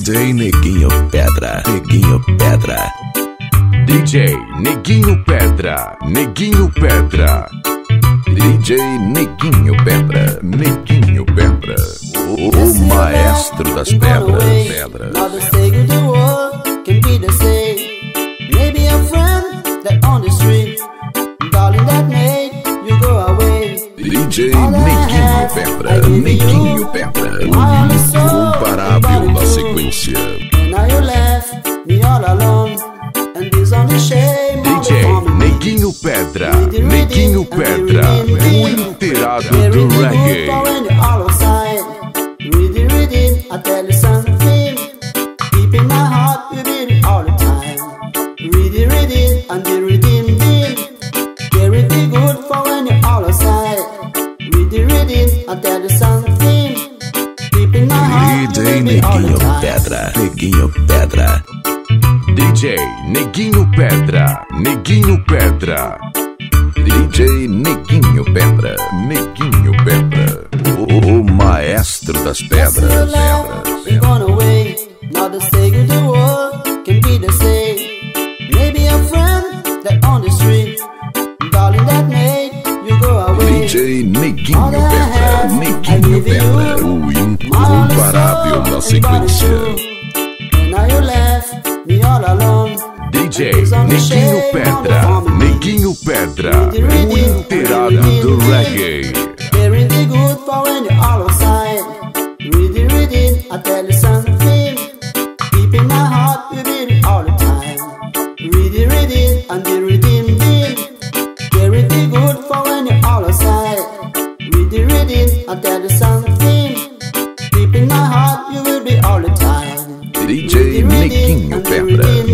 DJ Neguinho Pedra, Neguinho Pedra. DJ Neguinho Pedra, Neguinho Pedra. DJ Neguinho Pedra, Neguinho Pedra. O maestro das pedras, pedras. Now the state of the world can be the same. Maybe a friend that on the street, darling, that made you go away. DJ Neguinho Pedra, Neguinho Pedra. O incomparável na sequência. And now you left me all alone, and this on the shame. DJ Neguinho Pedra, Neguinho Pedra. O inteirado do reggae. Reading, I tell you something. Deep in my heart, you read it all the time. Reading, and the reading. Very good for when you're all outside. Reading, I tell you something. Deep in my heart, DJ Neguinho Pedra, Neguinho Pedra. DJ Neguinho Pedra, Neguinho Pedra. DJ Neguinho Pedra, Neguinho Pedra. O maestro das pedras, pedras. Gone away. Now the state of the world can be the same. Maybe a friend that on the street, darling, that made you go away. DJ Neguinho Pedra, Neguinho Pedra. O incomparável na sequência. And now you left me all alone. DJ Neguinho Pedra, Neguinho Pedra. O inteirado do reggae. Very good for when you're all outside. Reading, I tell you something. Deep in my heart, you read it all the time. Reading, and the reading. Very good for when you're all outside. Reading, I tell you something. Deep in my heart, you will be all the time. DJ Neguinho Pedra.